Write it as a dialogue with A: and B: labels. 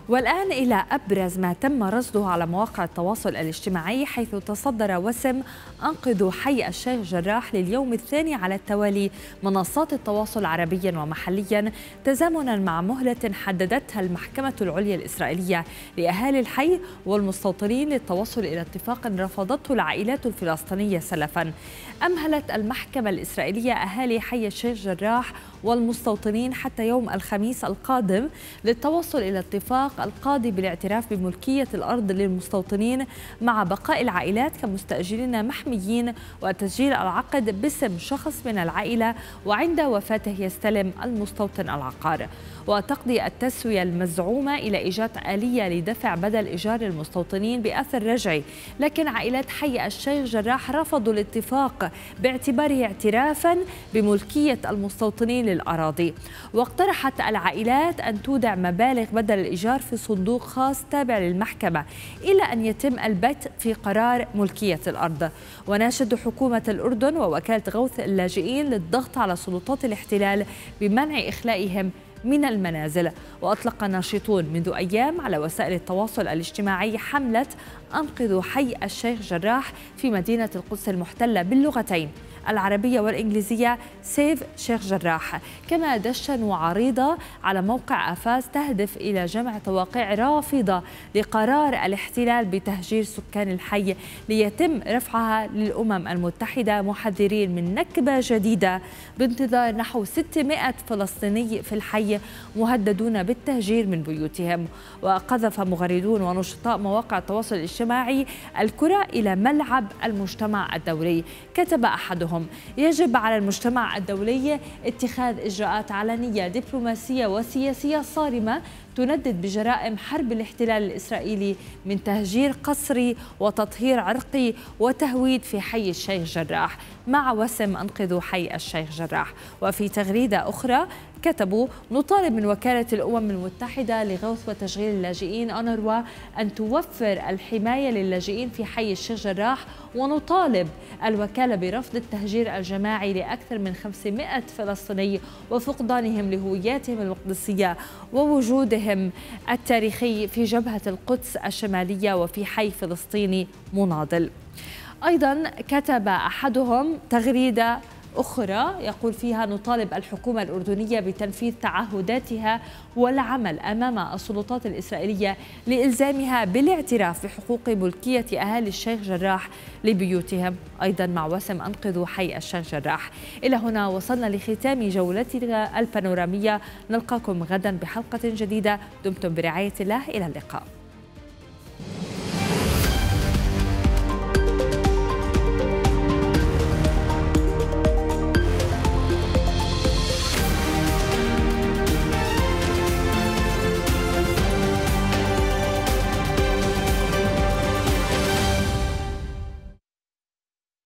A: والآن إلى أبرز ما تم رصده على مواقع التواصل الاجتماعي، حيث تصدر وسم أنقذوا حي الشيخ جراح لليوم الثاني على التوالي منصات التواصل عربيا ومحليا، تزامنا مع مهلة حددتها المحكمة العليا الإسرائيلية لأهالي الحي والمستوطنين للتوصل إلى اتفاق رفضته العائلات الفلسطينية سلفا. أمهلت المحكمة الإسرائيلية أهالي حي الشيخ جراح والمستوطنين حتى يوم الخميس القادم للتوصل إلى اتفاق القاضي بالاعتراف بملكية الأرض للمستوطنين مع بقاء العائلات كمستأجرين محميين، وتسجيل العقد باسم شخص من العائلة، وعند وفاته يستلم المستوطن العقار. وتقضي التسوية المزعومة إلى إيجاد آلية لدفع بدل إيجار المستوطنين بأثر رجعي، لكن عائلات حي الشيخ جراح رفضوا الاتفاق باعتباره اعترافا بملكية المستوطنين للأراضي. واقترحت العائلات أن تودع مبالغ بدل الإيجار في صندوق خاص تابع للمحكمة إلى أن يتم البت في قرار ملكية الأرض. وناشدوا حكومة الأردن ووكالة غوث اللاجئين للضغط على سلطات الاحتلال بمنع إخلائهم من المنازل. وأطلق ناشطون منذ أيام على وسائل التواصل الاجتماعي حملة أنقذوا حي الشيخ جراح في مدينة القدس المحتلة باللغتين العربية والإنجليزية سيف شيخ جراح، كما دشنوا عريضة على موقع أفاس تهدف إلى جمع توقيع رافضة لقرار الاحتلال بتهجير سكان الحي ليتم رفعها للأمم المتحدة، محذرين من نكبة جديدة بانتظار نحو 600 فلسطيني في الحي مهددون بالتهجير من بيوتهم. وقذف مغردون ونشطاء مواقع التواصل الاجتماعي الكرة إلى ملعب المجتمع الدولي. كتب أحدهم: يجب على المجتمع الدولي اتخاذ إجراءات علنية دبلوماسية وسياسية صارمة تندد بجرائم حرب الاحتلال الإسرائيلي من تهجير قسري وتطهير عرقي وتهويد في حي الشيخ جراح، مع وسم أنقذوا حي الشيخ جراح. وفي تغريدة أخرى كتبوا: نطالب من وكالة الأمم المتحدة لغوث وتشغيل اللاجئين أونروا أن توفر الحماية للاجئين في حي الشيخ جراح، ونطالب الوكالة برفض التهجير الجماعي لأكثر من 500 فلسطيني وفقدانهم لهوياتهم المقدسية ووجودهم التاريخي في جبهة القدس الشمالية وفي حي فلسطيني مناضل. أيضا كتب أحدهم تغريدة أخرى يقول فيها: نطالب الحكومة الأردنية بتنفيذ تعهداتها والعمل أمام السلطات الإسرائيلية لإلزامها بالاعتراف بحقوق ملكية أهالي الشيخ جراح لبيوتهم، أيضا مع وسم أنقذوا حي الشيخ جراح. إلى هنا وصلنا لختام جولتنا البانورامية، نلقاكم غدا بحلقة جديدة، دمتم برعاية الله، إلى اللقاء.